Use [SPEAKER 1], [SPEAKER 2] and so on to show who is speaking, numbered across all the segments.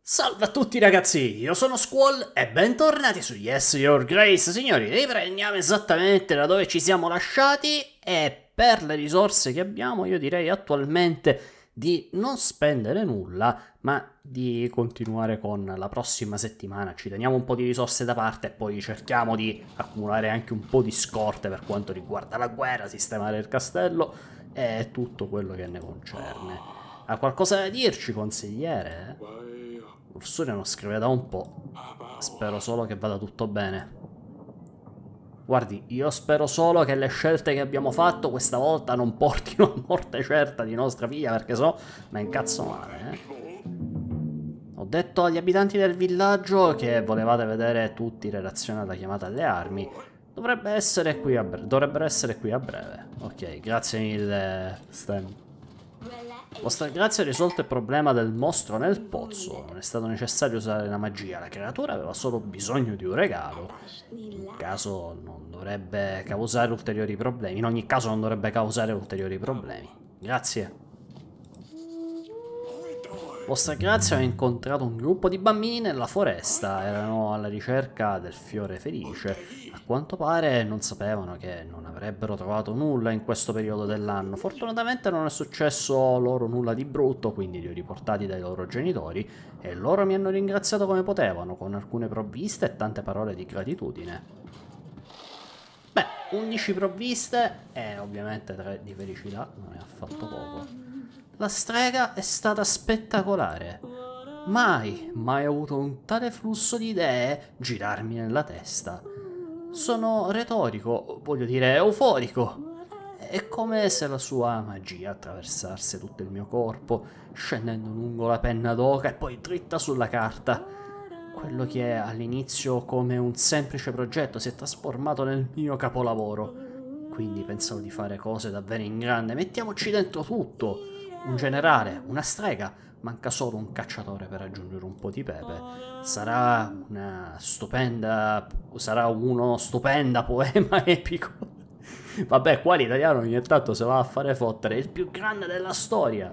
[SPEAKER 1] Salve a tutti ragazzi, io sono Squall e bentornati su Yes Your Grace. Signori, riprendiamo esattamente da dove ci siamo lasciati e per le risorse che abbiamo io direi attualmente di non spendere nulla, ma di continuare con la prossima settimana. Ci teniamo un po' di risorse da parte e poi cerchiamo di accumulare anche un po' di scorte per quanto riguarda la guerra, sistemare il castello e tutto quello che ne concerne. Ha qualcosa da dirci, consigliere? Ursuria non scrive da un po'. Spero solo che vada tutto bene. Guardi, io spero solo che le scelte che abbiamo fatto questa volta non portino a morte certa di nostra figlia, perché so, me incazzo male, Ho detto agli abitanti del villaggio che volevate vedere tutti in relazione alla chiamata alle armi. Dovrebbero essere qui a breve. Ok, grazie mille, Stan. Vostra grazia ha risolto il problema del mostro nel pozzo. Non è stato necessario usare la magia. La creatura aveva solo bisogno di un regalo. In caso non dovrebbe causare ulteriori problemi. In ogni caso non dovrebbe causare ulteriori problemi. Grazie. Vostra grazia ha incontrato un gruppo di bambini nella foresta. Erano alla ricerca del fiore felice. A quanto pare non sapevano che non avrebbero trovato nulla in questo periodo dell'anno. Fortunatamente non è successo loro nulla di brutto, quindi li ho riportati dai loro genitori e loro mi hanno ringraziato come potevano, con alcune provviste e tante parole di gratitudine. Beh, 11 provviste e ovviamente 3 di felicità, non è affatto poco. La strega è stata spettacolare. Mai ho avuto un tale flusso di idee girarmi nella testa. Sono retorico, voglio dire euforico. È come se la sua magia attraversasse tutto il mio corpo, scendendo lungo la penna d'oca e poi dritta sulla carta. Quello che all'inizio come un semplice progetto si è trasformato nel mio capolavoro. Quindi pensavo di fare cose davvero in grande. Mettiamoci dentro tutto. Un generale, una strega, manca solo un cacciatore per aggiungere un po' di pepe. Sarà uno stupenda poema epico. Vabbè, qua l'italiano ogni tanto se va a fare fottere, il più grande della storia.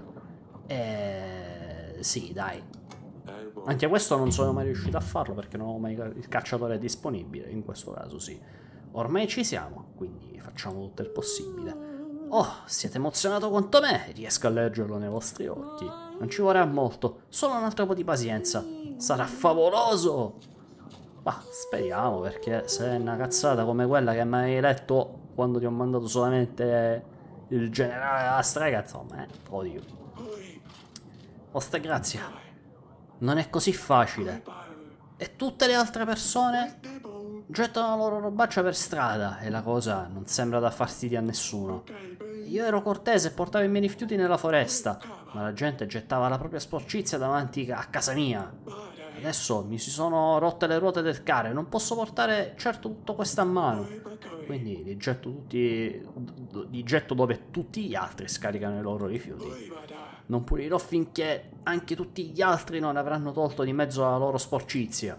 [SPEAKER 1] Sì, dai. Anche questo non sono mai riuscito a farlo perché non ho mai il cacciatore disponibile, in questo caso sì. Ormai ci siamo, quindi facciamo tutto il possibile. Oh, siete emozionato quanto me? Riesco a leggerlo nei vostri occhi. Non ci vorrà molto, solo un altro po' di pazienza. Sarà favoloso! Ma speriamo, perché se è una cazzata come quella che mi hai letto quando ti ho mandato solamente il generale della strega, insomma, odio. Vostra grazia, non è così facile. E tutte le altre persone gettano la loro robaccia per strada e la cosa non sembra dar fastidio a nessuno. Io ero cortese e portavo i miei rifiuti nella foresta, ma la gente gettava la propria sporcizia davanti a casa mia. Adesso mi si sono rotte le ruote del carro e non posso portare certo tutto questo a mano. Quindi li getto dove tutti gli altri scaricano i loro rifiuti. Non pulirò finché anche tutti gli altri non avranno tolto di mezzo la loro sporcizia.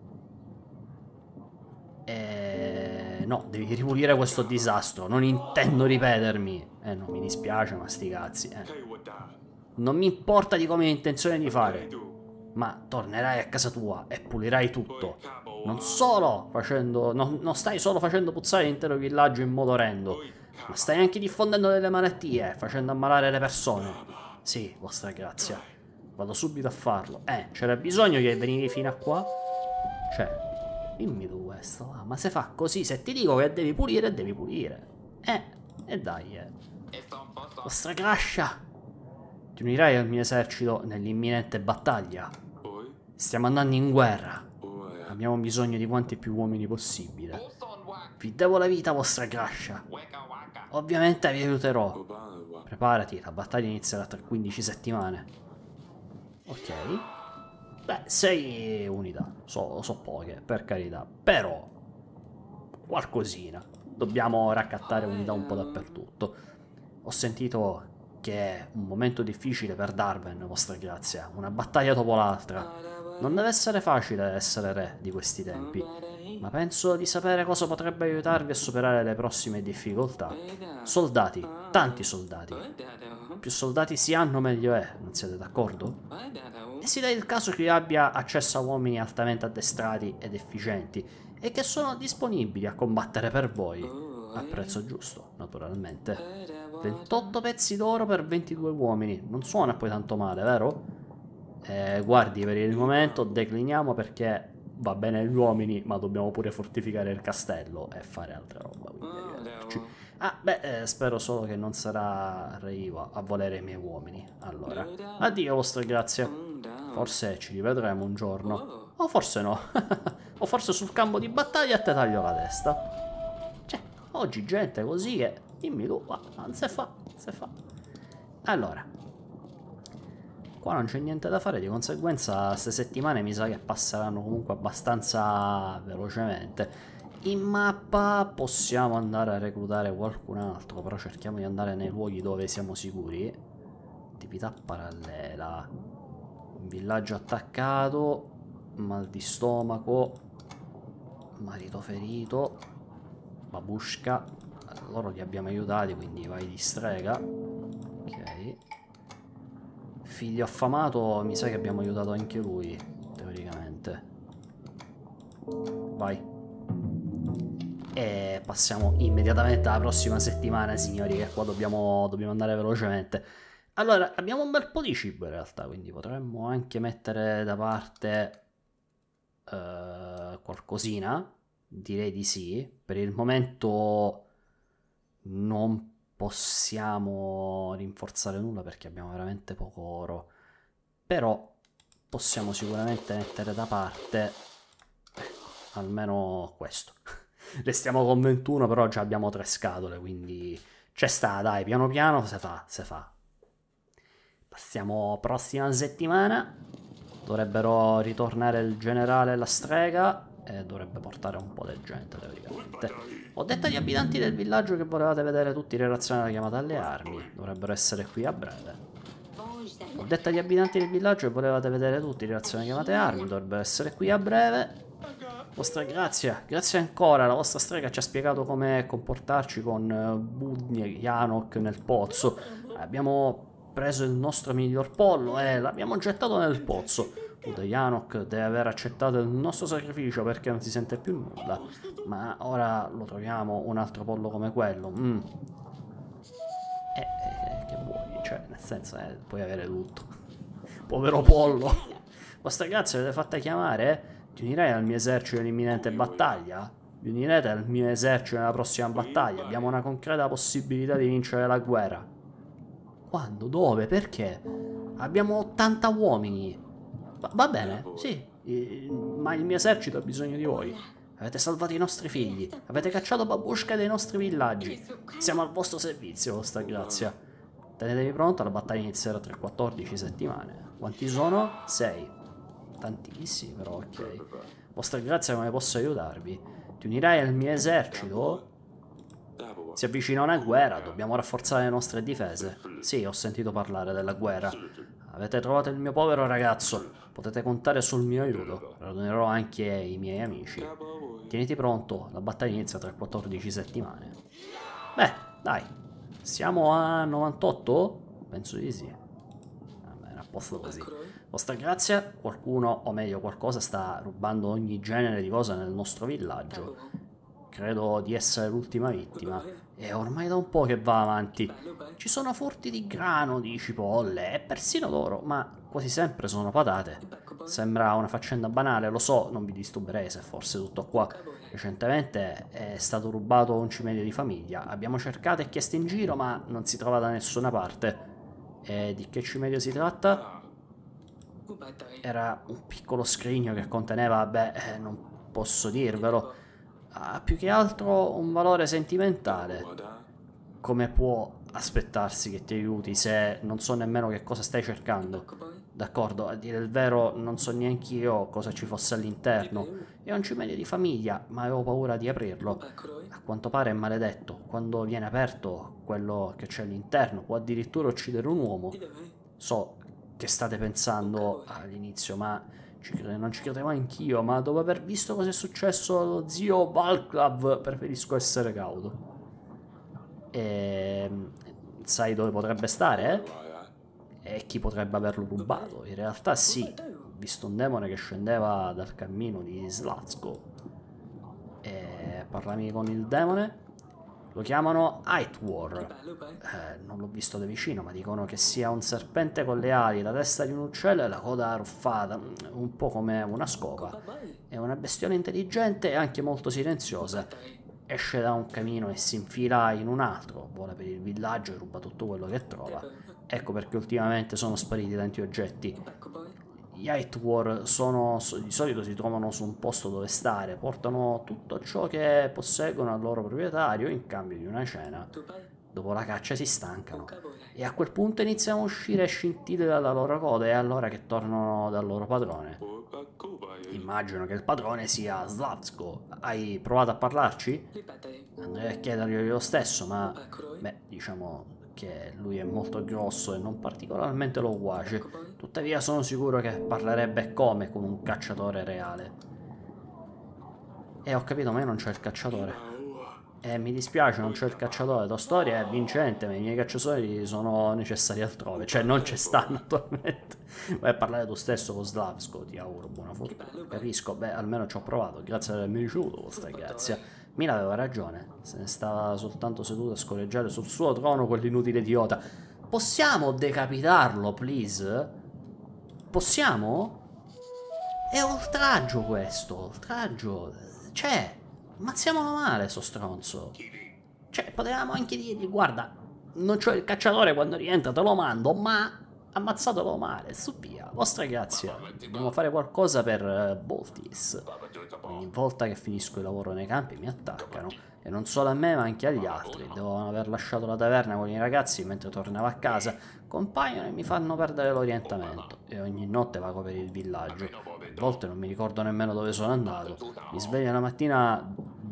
[SPEAKER 1] No, devi ripulire questo disastro. Non intendo ripetermi. No, mi dispiace, ma sti cazzi, Non mi importa di come hai intenzione di fare, ma tornerai a casa tua e pulirai tutto. Non stai solo facendo puzzare l'intero villaggio in modo orrendo, ma stai anche diffondendo delle malattie, facendo ammalare le persone. Sì, vostra grazia. Vado subito a farlo. C'era bisogno che venivi fino a qua? Cioè, dimmi tu questo, va. Ma se fa così, se ti dico che devi pulire, devi pulire. E dai, Vostra Grascia, ti unirai al mio esercito nell'imminente battaglia. Stiamo andando in guerra. Abbiamo bisogno di quanti più uomini possibile. Vi devo la vita, vostra Grascia. Ovviamente vi aiuterò. Preparati, la battaglia inizierà tra 15 settimane. Ok. Beh, 6 unità. So poche, per carità. Però, qualcosina. Dobbiamo raccattare unità un po' dappertutto. Ho sentito che è un momento difficile per Darben, vostra grazia. Una battaglia dopo l'altra. Non deve essere facile essere re di questi tempi. ma penso di sapere cosa potrebbe aiutarvi a superare le prossime difficoltà. Soldati, tanti soldati. Più soldati si hanno meglio è, non siete d'accordo? E si dà il caso che io abbia accesso a uomini altamente addestrati ed efficienti e che sono disponibili a combattere per voi, a prezzo giusto, naturalmente. 28 pezzi d'oro per 22 uomini, non suona poi tanto male, vero? Guardi, per il momento decliniamo perché va bene gli uomini, ma dobbiamo pure fortificare il castello e fare altre roba, quindi arrivederci. Ah, beh, spero solo che non sarà Reiva a volere i miei uomini. Allora, addio vostra grazia. Forse ci rivedremo un giorno. O forse no. O forse sul campo di battaglia te taglio la testa. Cioè, oggi gente così che... Dimmi tu, ma non si fa, non si fa. Allora, qua non c'è niente da fare, di conseguenza queste settimane mi sa che passeranno comunque abbastanza velocemente. In mappa possiamo andare a reclutare qualcun altro, però cerchiamo di andare nei luoghi dove siamo sicuri. Attività parallela. Un villaggio attaccato, mal di stomaco, marito ferito, babushka. Loro li abbiamo aiutati, quindi vai di strega. Ok. Figlio affamato, mi sa che abbiamo aiutato anche lui, teoricamente. Vai. E passiamo immediatamente alla prossima settimana, signori, che qua dobbiamo andare velocemente. Allora, abbiamo un bel po' di cibo in realtà, quindi potremmo anche mettere da parte qualcosina. Direi di sì. Per il momento non possiamo rinforzare nulla perché abbiamo veramente poco oro, però possiamo sicuramente mettere da parte almeno questo. Restiamo con 21, però già abbiamo 3 scatole, quindi c'è sta, dai, piano piano se fa. Passiamo prossima settimana. Dovrebbero ritornare il generale e la strega e dovrebbe portare un po' di gente, teoricamente. Ho detto agli abitanti del villaggio che volevate vedere tutti in relazione alla chiamata alle armi. Dovrebbero essere qui a breve. Ho detto agli abitanti del villaggio che volevate vedere tutti in relazione alle chiamate armi. Dovrebbero essere qui a breve. Vostra grazia, grazie ancora. La vostra strega ci ha spiegato come comportarci con Budni e Janok nel pozzo. Abbiamo preso il nostro miglior pollo e l'abbiamo gettato nel pozzo. Janok deve aver accettato il nostro sacrificio perché non si sente più nulla. Ma ora lo troviamo un altro pollo come quello. Che vuoi? Cioè, nel senso, puoi avere tutto. Povero pollo. Vostra grazia, l'avete fatta chiamare? Ti unirei al mio esercito nell'imminente battaglia? Vi unirete al mio esercito nella prossima battaglia? Abbiamo una concreta possibilità di vincere la guerra. Quando? Dove? Perché? Abbiamo 80 uomini. Va bene, sì, ma il mio esercito ha bisogno di voi. Avete salvato i nostri figli, avete cacciato babushka dai nostri villaggi. Siamo al vostro servizio, vostra grazia. Tenetevi pronto, la battaglia inizierà tra 14 settimane. Quanti sono? 6. Tantissimi, però, ok. Vostra grazia, come posso aiutarvi? Ti unirai al mio esercito? Si avvicina una guerra, dobbiamo rafforzare le nostre difese. Sì, ho sentito parlare della guerra. Avete trovato il mio povero ragazzo. Potete contare sul mio aiuto. Radunerò anche i miei amici. Tieniti pronto, la battaglia inizia tra 14 settimane. Beh, dai. Siamo a 98? Penso di sì. Va bene, a posto così. Vostra grazia, qualcuno, o meglio qualcosa, sta rubando ogni genere di cosa nel nostro villaggio. Credo di essere l'ultima vittima. E ormai da un po' che va avanti. Ci sono furti di grano, di cipolle e persino d'oro, ma quasi sempre sono patate. Sembra una faccenda banale, lo so, non vi disturberei se fosse tutto qua. Recentemente è stato rubato un cimelio di famiglia. Abbiamo cercato e chiesto in giro, ma non si trova da nessuna parte. E di che cimelio si tratta? Era un piccolo scrigno che conteneva, beh, non posso dirvelo. Ha più che altro un valore sentimentale. Come può aspettarsi che ti aiuti se non so nemmeno che cosa stai cercando? D'accordo, a dire il vero non so neanche io cosa ci fosse all'interno. È un cimelio di famiglia, ma avevo paura di aprirlo. A quanto pare è maledetto. Quando viene aperto, quello che c'è all'interno può addirittura uccidere un uomo. So che state pensando all'inizio, ma Non ci credevo anch'io, ma dopo aver visto cosa è successo allo zio Valklav, preferisco essere cauto. E... sai dove potrebbe stare? E chi potrebbe averlo rubato? In realtà sì, ho visto un demone che scendeva dal cammino di Slatsko. E parlami con il demone. Lo chiamano Eitwar. Non l'ho visto da vicino, ma dicono che sia un serpente con le ali, la testa di un uccello e la coda arruffata, un po' come una scopa. È una bestione intelligente e anche molto silenziosa. Esce da un camino e si infila in un altro, vola per il villaggio e ruba tutto quello che trova. Ecco perché ultimamente sono spariti tanti oggetti. Gli Eitwar di solito si trovano su un posto dove stare, portano tutto ciò che posseggono al loro proprietario in cambio di una cena. Dopo la caccia si stancano e a quel punto iniziano a uscire scintille dalla loro coda e è allora che tornano dal loro padrone. Immagino che il padrone sia Slavsko. Hai provato a parlarci? Andrei a chiedergli lo stesso, ma beh, diciamo che lui è molto grosso e non particolarmente loquace. Tuttavia sono sicuro che parlerebbe come con un cacciatore reale. E ho capito, ma io non c'ho il cacciatore. Mi dispiace, non c'è il cacciatore. La storia è vincente, ma i miei cacciatori sono necessari altrove. Cioè, non ci stanno attualmente. Vai a parlare tu stesso con Slavsko, ti auguro buona fortuna. Capisco, beh, almeno ci ho provato. Grazie per avermi ricevuto, vostra grazia. Mila aveva ragione. Se ne stava soltanto seduto a scorreggiare sul suo trono quell'inutile idiota. Possiamo decapitarlo, please? Possiamo? È oltraggio questo, oltraggio. Cioè... ammazziamolo male, sto stronzo. Cioè, potevamo anche dirgli, guarda, non c'ho il cacciatore quando rientra, te lo mando, ma ammazzatelo male, su via. Vostra grazia, dobbiamo fare qualcosa per Boltis. Ogni volta che finisco il lavoro nei campi mi attaccano. E non solo a me, ma anche agli altri. Devono aver lasciato la taverna con i ragazzi mentre tornavo a casa. Compaiono e mi fanno perdere l'orientamento. E ogni notte vago per il villaggio. A volte non mi ricordo nemmeno dove sono andato. Mi sveglio la mattina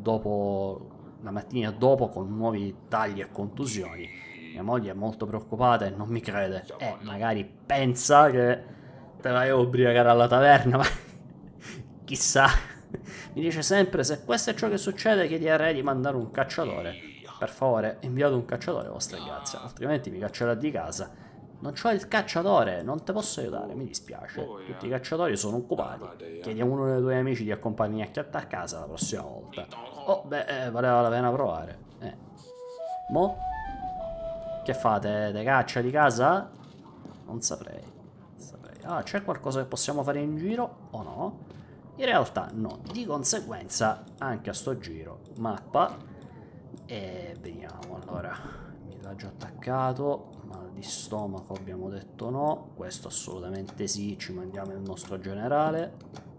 [SPEAKER 1] dopo con nuovi tagli e contusioni. Mia moglie è molto preoccupata e non mi crede. Magari pensa che te vai a ubriacare alla taverna, ma chissà. Mi dice sempre, se questo è ciò che succede, chiedi a Re di mandare un cacciatore. Per favore, inviate un cacciatore, vostra grazia, altrimenti mi caccerà di casa. Non c'ho il cacciatore, non te posso aiutare, mi dispiace. Tutti i cacciatori sono occupati. Chiedi a uno dei tuoi amici di accompagnarti a casa la prossima volta. Oh, beh, valeva la pena provare. Mo? Che fate? Te caccia di casa? Non saprei. Ah, c'è qualcosa che possiamo fare in giro o no? In realtà no, di conseguenza anche a sto giro, mappa, e vediamo, allora, villaggio attaccato, mal di stomaco abbiamo detto no, questo assolutamente sì, ci mandiamo il nostro generale,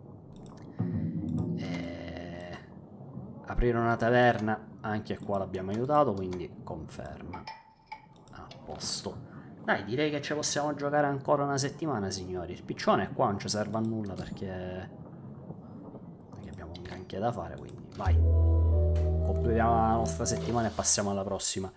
[SPEAKER 1] aprire una taverna, anche qua l'abbiamo aiutato, quindi conferma, a posto. Dai, direi che ci possiamo giocare ancora una settimana, signori, il piccione è qua, non ci serve a nulla perché abbiamo un granché da fare, quindi vai, completiamo la nostra settimana e passiamo alla prossima.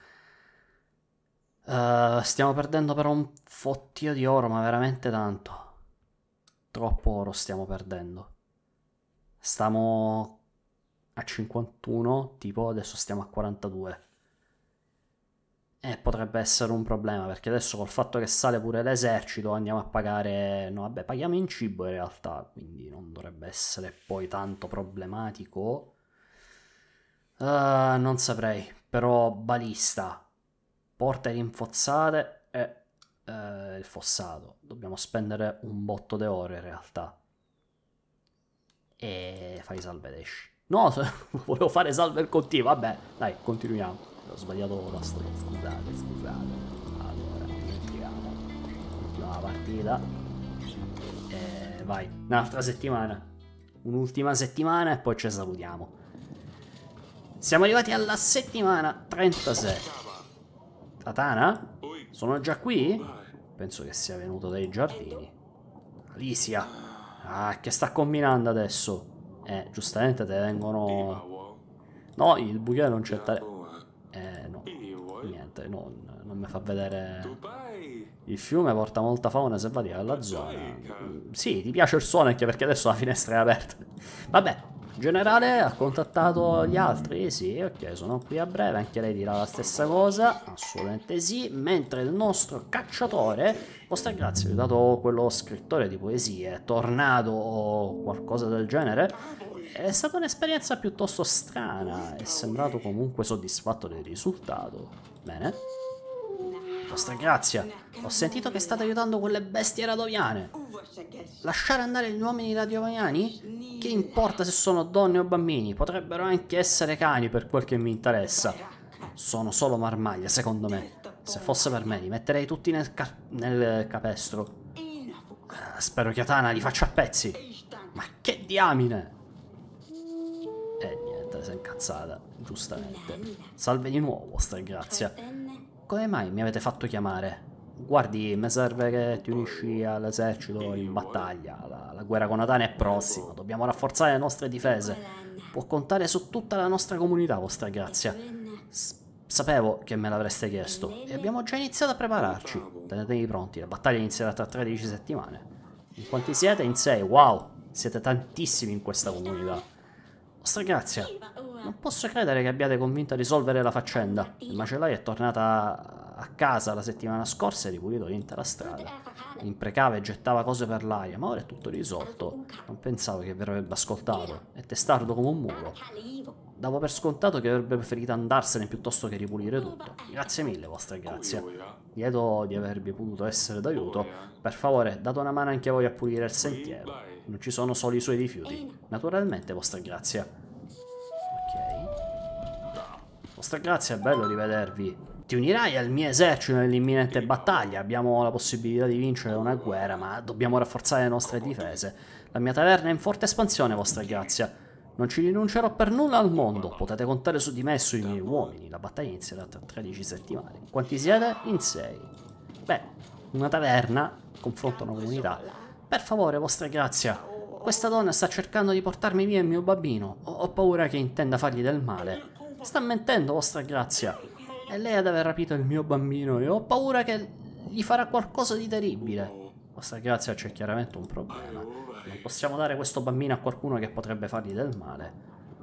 [SPEAKER 1] Stiamo perdendo però un fottio di oro, ma veramente tanto, troppo oro stiamo perdendo. Stiamo a 51, tipo adesso stiamo a 42. Potrebbe essere un problema, perché adesso col fatto che sale pure l'esercito andiamo a pagare... no, vabbè, paghiamo in cibo in realtà, quindi non dovrebbe essere poi tanto problematico. Non saprei, però balista, porte rinforzate e il fossato. Dobbiamo spendere un botto di oro in realtà. E fai salve ed esci. No, volevo fare salve il continuo, vabbè, dai, continuiamo. Ho sbagliato la storia, scusate. Allora, entriamo. Ultima partita. E vai, un'altra settimana. Un'ultima settimana e poi ci salutiamo. Siamo arrivati alla settimana 36. Tatana? Sono già qui? Penso che sia venuto dai giardini. Alicia. Ah, che sta combinando adesso? Giustamente te vengono... No, il buchino non c'è... no, niente, non mi fa vedere Il fiume porta molta fauna selvatica alla zona. Sì, ti piace il suono anche perché adesso la finestra è aperta. Vabbè, in generale ha contattato gli altri? Sì, ok, sono qui a breve, anche lei dirà la stessa cosa. Assolutamente sì, mentre il nostro cacciatore, vostra grazia, vi ho dato quello scrittore di poesie, Tornado o qualcosa del genere. È stata un'esperienza piuttosto strana, è sembrato comunque soddisfatto del risultato. Bene. Vostra grazia, ho sentito che state aiutando quelle bestie radoviane. Lasciare andare gli uomini radoviani? Che importa se sono donne o bambini? Potrebbero anche essere cani per quel che mi interessa. Sono solo marmaglie, secondo me. Se fosse per me, li metterei tutti nel capestro. Spero che Atana li faccia a pezzi. Ma che diamine! Niente, si è incazzata, giustamente. Salve di nuovo, vostra grazia. Come mai mi avete fatto chiamare? Guardi, mi serve che ti unisci all'esercito in battaglia. La guerra con Atana è prossima, dobbiamo rafforzare le nostre difese. Può contare su tutta la nostra comunità, vostra grazia. Sapevo che me l'avreste chiesto e abbiamo già iniziato a prepararci. Tenetevi pronti, la battaglia inizierà tra 13 settimane. In quanti siete? In 6, wow! Siete tantissimi in questa comunità. Vostra grazia, non posso credere che abbiate convinto a risolvere la faccenda. Il macellaio è tornata a casa la settimana scorsa e ha ripulito l'intera strada. Imprecava e gettava cose per l'aria, ma ora è tutto risolto. Non pensavo che vi avrebbe ascoltato. È testardo come un mulo. Davo per scontato che avrebbe preferito andarsene piuttosto che ripulire tutto. Grazie mille, vostra grazia. Lieto di avervi potuto essere d'aiuto. Per favore, date una mano anche voi a pulire il sentiero. Non ci sono solo i suoi rifiuti. Naturalmente, vostra grazia. Ok. Vostra grazia, è bello rivedervi. Ti unirai al mio esercito nell'imminente battaglia. Abbiamo la possibilità di vincere una guerra, ma dobbiamo rafforzare le nostre difese. La mia taverna è in forte espansione, vostra grazia. Non ci rinuncerò per nulla al mondo. Potete contare su di me e sui miei uomini. La battaglia inizierà tra 13 settimane. Quanti siete? In 6. Beh, una taverna, confronto una comunità. Per favore, vostra grazia, questa donna sta cercando di portarmi via il mio bambino. Ho paura che intenda fargli del male. Sta mentendo, vostra grazia. È lei ad aver rapito il mio bambino e ho paura che gli farà qualcosa di terribile. Vostra grazia, c'è chiaramente un problema. Non possiamo dare questo bambino a qualcuno che potrebbe fargli del male.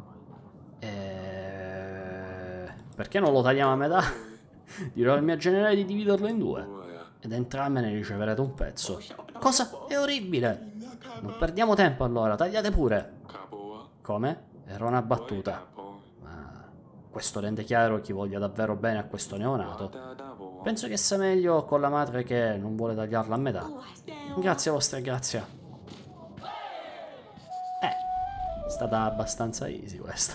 [SPEAKER 1] Perché non lo tagliamo a metà? Dirò al mio generale di dividerlo in 2. Ed entrambe ne riceverete un pezzo. Cosa? È orribile! Non perdiamo tempo allora, tagliate pure. Come? Era una battuta. Ma questo rende chiaro chi voglia davvero bene a questo neonato. Penso che sia meglio con la madre che non vuole tagliarla a metà. Grazie, vostra grazia. È stata abbastanza easy questa.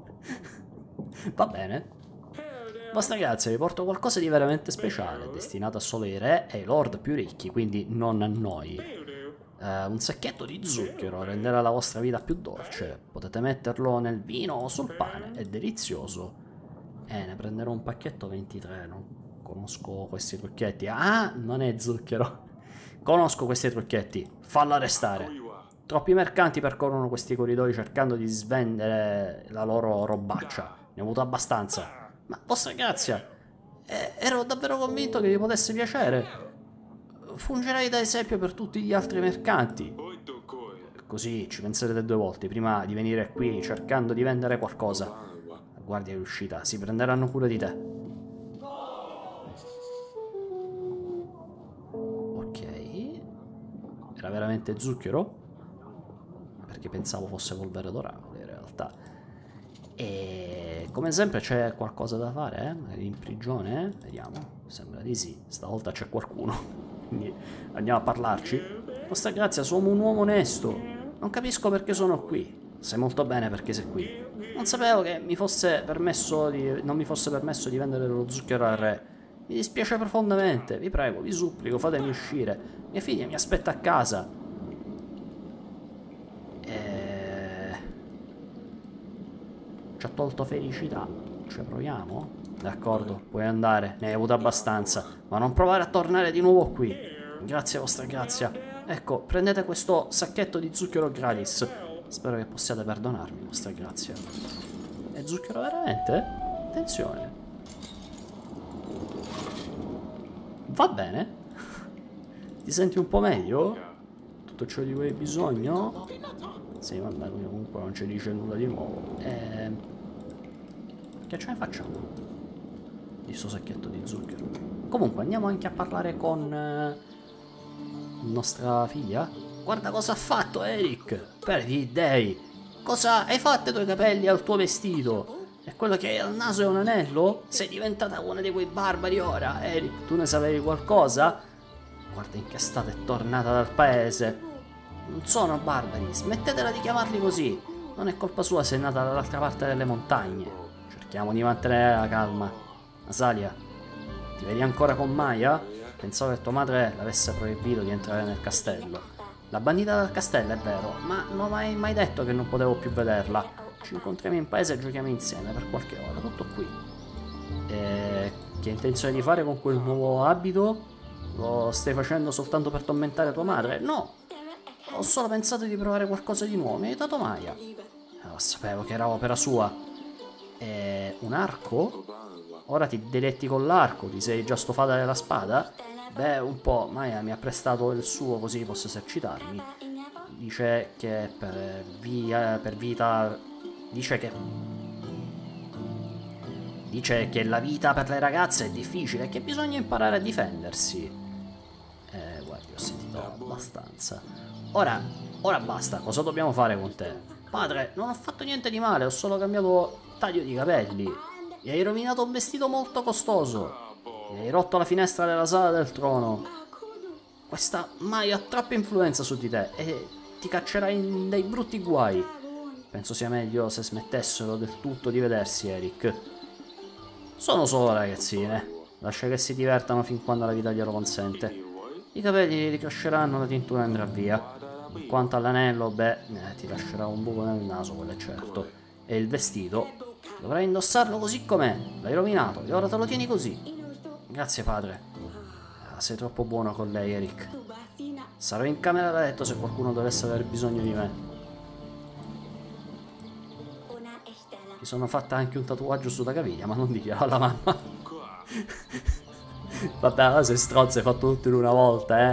[SPEAKER 1] Va bene. Vostra grazia, vi porto qualcosa di veramente speciale, destinato a solo ai re e ai lord più ricchi, quindi non a noi. Un sacchetto di zucchero renderà la vostra vita più dolce. Potete metterlo nel vino o sul pane, è delizioso. Ne prenderò un pacchetto 23, non conosco questi trucchetti. Ah, non è zucchero. Conosco questi trucchetti, fallo arrestare. Troppi mercanti percorrono questi corridoi cercando di svendere la loro robaccia. Ne ho avuto abbastanza. Ma vostra grazia, ero davvero convinto che vi potesse piacere. Fungerei da esempio per tutti gli altri mercanti. Così ci penserete 2 volte prima di venire qui cercando di vendere qualcosa. La guardia è uscita, si prenderanno cura di te. Ok. Era veramente zucchero? Perché pensavo fosse polvere d'oracolo in realtà. E come sempre c'è qualcosa da fare, eh? Magari in prigione? Vediamo. Sembra di sì. Stavolta c'è qualcuno. Quindi andiamo a parlarci. Vostra grazia, sono un uomo onesto. Non capisco perché sono qui. Sai molto bene perché sei qui. Non sapevo che non mi fosse permesso di vendere lo zucchero al re. Mi dispiace profondamente. Vi prego, vi supplico, fatemi uscire. Mia figlia mi aspetta a casa. Ci ha tolto felicità. Ci proviamo? D'accordo, puoi andare, ne hai avuto abbastanza. Ma non provare a tornare di nuovo qui. Grazie, vostra grazia. Ecco, prendete questo sacchetto di zucchero gratis. Spero che possiate perdonarmi, vostra grazia. È zucchero veramente? Attenzione. Va bene. Ti senti un po' meglio? Tutto ciò di cui hai bisogno? Sì, vabbè, lui comunque non ci dice nulla di nuovo. Che ce ne facciamo? Di sto sacchetto di zucchero. Comunque, andiamo anche a parlare con nostra figlia. Guarda cosa ha fatto Eric! Per gli dei! Cosa hai fatto ai tuoi capelli e al tuo vestito? E quello che hai al naso è un anello? Sei diventata una di quei barbari ora, Eric. Tu ne sapevi qualcosa? Guarda in che stato è tornata dal paese. Non sono barbari, smettetela di chiamarli così. Non è colpa sua se è nata dall'altra parte delle montagne. Cerchiamo di mantenere la calma. Asalia, ti vedi ancora con Maya? Pensavo che tua madre l'avesse proibito di entrare nel castello. La bandita dal castello, è vero, ma non hai mai detto che non potevo più vederla. Ci incontriamo in paese e giochiamo insieme per qualche ora, tutto qui. E che intenzione di fare con quel nuovo abito? Lo stai facendo soltanto per tormentare tua madre? No! Ho solo pensato di provare qualcosa di nuovo, mi ha aiutato Maya. Lo sapevo che era opera sua. Un arco? Ora ti diletti con l'arco, ti sei già stufata della spada? Beh, un po', Maya mi ha prestato il suo così posso esercitarmi. Dice che per vita... Dice che la vita per le ragazze è difficile e che bisogna imparare a difendersi. Guarda, ho sentito abbastanza. Ora basta, cosa dobbiamo fare con te? Padre, non ho fatto niente di male, ho solo cambiato taglio di capelli. Mi hai rovinato un vestito molto costoso. Mi hai rotto la finestra della sala del trono. Questa Maya ha troppa influenza su di te e ti caccerà in dei brutti guai. Penso sia meglio se smettessero del tutto di vedersi, Eric. Sono solo ragazzine. Lascia che si divertano fin quando la vita glielo consente. I capelli ricresceranno, la tintura andrà via. Quanto all'anello, beh, ti lascerà un buco nel naso, quello è certo. E il vestito? Dovrai indossarlo così com'è. L'hai rovinato e ora te lo tieni così. Grazie, padre. Sei troppo buono con lei, Eric. Sarò in camera da letto se qualcuno dovesse aver bisogno di me. Mi sono fatta anche un tatuaggio sulla caviglia, ma non diglielo alla mamma. Vabbè, sei stronzo, hai fatto tutto in una volta,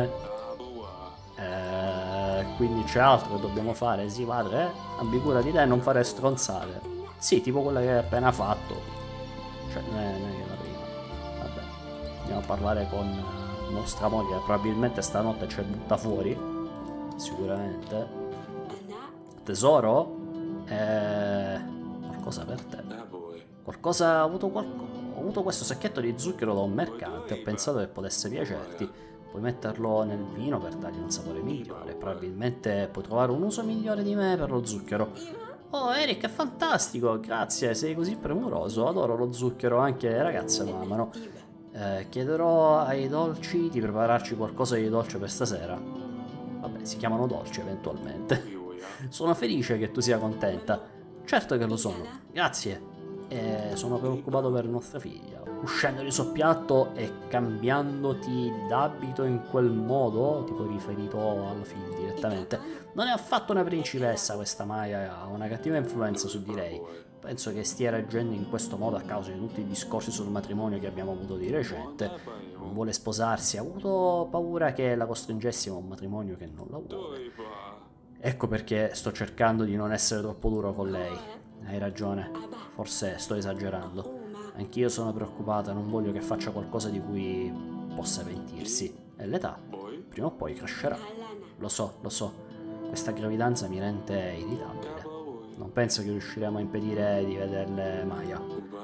[SPEAKER 1] quindi c'è altro che dobbiamo fare? Sì, padre, ambigura di te non fare stronzate. Sì, tipo quella che hai appena fatto. Cioè, non è che la prima. Vabbè, andiamo a parlare con nostra moglie, probabilmente stanotte ci butta fuori. Sicuramente. Tesoro? Qualcosa per te. Qualcosa... Ho avuto questo sacchetto di zucchero da un mercante, ho pensato che potesse piacerti. Puoi metterlo nel vino per dargli un sapore migliore. Probabilmente puoi trovare un uso migliore di me per lo zucchero. Oh, Eric, è fantastico, grazie, sei così premuroso. Adoro lo zucchero, anche le ragazze lo amano. Chiederò ai dolci di prepararci qualcosa di dolce per stasera. Vabbè, si chiamano dolci eventualmente. Sono felice che tu sia contenta. Certo che lo sono, grazie. Sono preoccupato per nostra figlia. Uscendo di soppiatto e cambiandoti d'abito in quel modo, tipo riferito alla figlia direttamente, non è affatto una principessa questa Maya, ha una cattiva influenza su di lei. Penso che stia reagendo in questo modo a causa di tutti i discorsi sul matrimonio che abbiamo avuto di recente. Non vuole sposarsi, ha avuto paura che la costringessimo a un matrimonio che non la vuole. Ecco perché sto cercando di non essere troppo duro con lei. Hai ragione, forse sto esagerando. Anch'io sono preoccupata, non voglio che faccia qualcosa di cui possa pentirsi. E l'età, prima o poi crescerà. Lo so, questa gravidanza mi rende irritabile. Non penso che riusciremo a impedire di vederle Maya.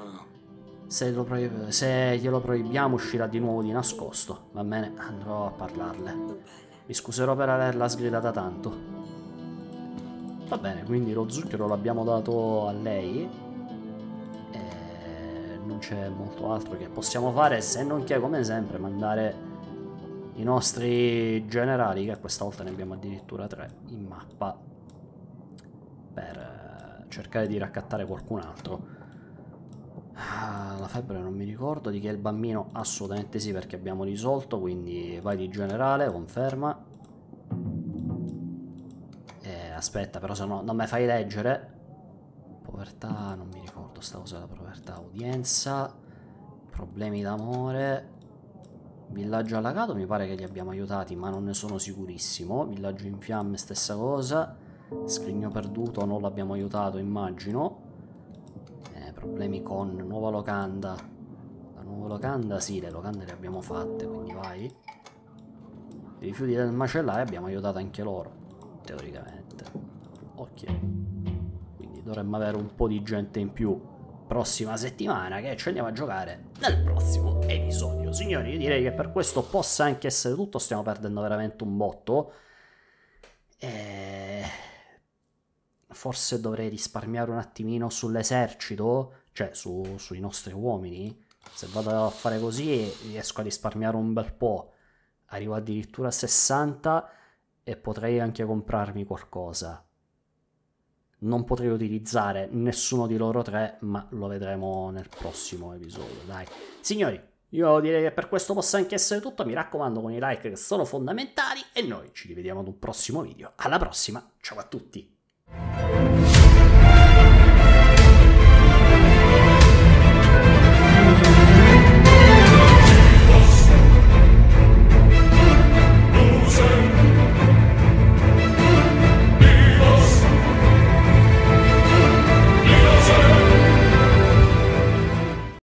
[SPEAKER 1] Se glielo proibiamo uscirà di nuovo di nascosto. Va bene, andrò a parlarle. Mi scuserò per averla sgridata tanto. Va bene, quindi lo zucchero l'abbiamo dato a lei. Non c'è molto altro che possiamo fare, se non che, come sempre, mandare i nostri generali, che questa volta ne abbiamo addirittura 3, in mappa per cercare di raccattare qualcun altro. La febbre non mi ricordo, di che è il bambino assolutamente sì, perché abbiamo risolto, quindi vai di generale, conferma. Aspetta, però se no non mi fai leggere. Povertà, non mi ricordo sta cosa della povertà. Udienza, problemi d'amore, Villaggio allagato mi pare che li abbiamo aiutati, ma non ne sono sicurissimo. Villaggio in fiamme, stessa cosa. Scrigno perduto non l'abbiamo aiutato, immagino. Problemi con nuova locanda. La nuova locanda, sì, le locande le abbiamo fatte, quindi vai. I rifiuti del macellaio abbiamo aiutato anche loro, teoricamente. Ok. Quindi dovremmo avere un po' di gente in più prossima settimana, che ci andiamo a giocare nel prossimo episodio. Signori, io direi che per questo possa anche essere tutto. Stiamo perdendo veramente un botto. Forse dovrei risparmiare un attimino sull'esercito, cioè sui nostri uomini. Se vado a fare così riesco a risparmiare un bel po'. Arrivo addirittura a 60 e potrei anche comprarmi qualcosa. Non potrei utilizzare nessuno di loro tre, ma lo vedremo nel prossimo episodio, dai. Signori, io direi che per questo possa anche essere tutto. Mi raccomando, con i like che sono fondamentali, e noi ci rivediamo ad un prossimo video. Alla prossima, ciao a tutti!